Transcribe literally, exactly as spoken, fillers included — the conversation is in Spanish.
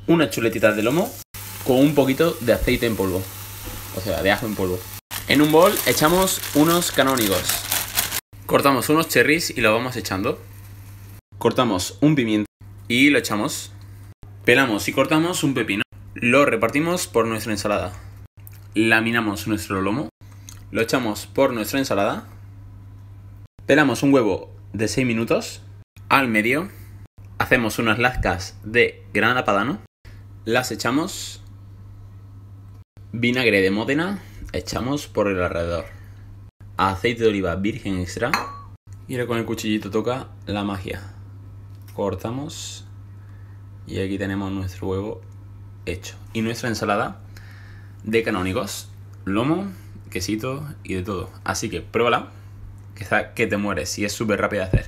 unas chuletitas de lomo con un poquito de aceite en polvo, o sea, de ajo en polvo. En un bol echamos unos canónigos. Cortamos unos cherries y lo vamos echando. Cortamos un pimiento y lo echamos. Pelamos y cortamos un pepino. Lo repartimos por nuestra ensalada. Laminamos nuestro lomo. Lo echamos por nuestra ensalada. Pelamos un huevo de seis minutos al medio. Hacemos unas lascas de granada padano. Las echamos. Vinagre de Módena echamos por el alrededor. Aceite de oliva virgen extra. Y ahora con el cuchillito toca la magia. Cortamos. Y aquí tenemos nuestro huevo hecho. Y nuestra ensalada de canónigos, lomo, quesito y de todo. Así que pruébala, que, que te mueres y es súper rápida de hacer.